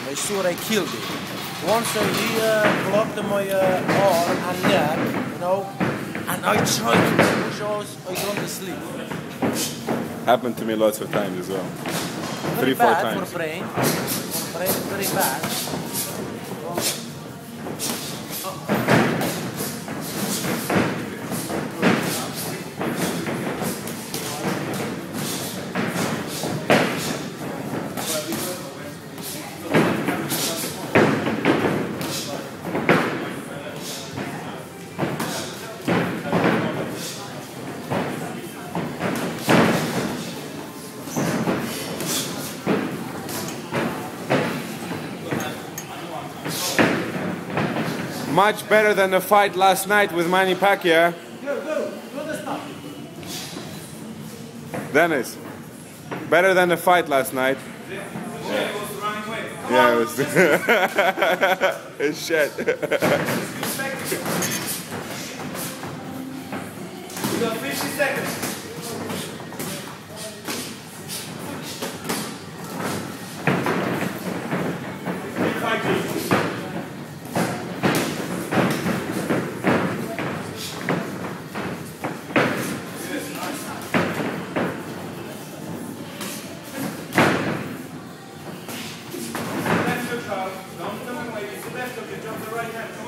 I saw they killed it. Once he blocked my arm and neck, you know, and I tried to push us, I got to sleep. Happened to me lots of times as well. Very 3-4 bad times. for brain. For brain, very bad. Much better than the fight last night with Manny Pacquiao. Dennis, better than the fight last night. Yeah, it was. It's shit. You got 50 seconds. Don't away. It's the left of you. Jump the right hand.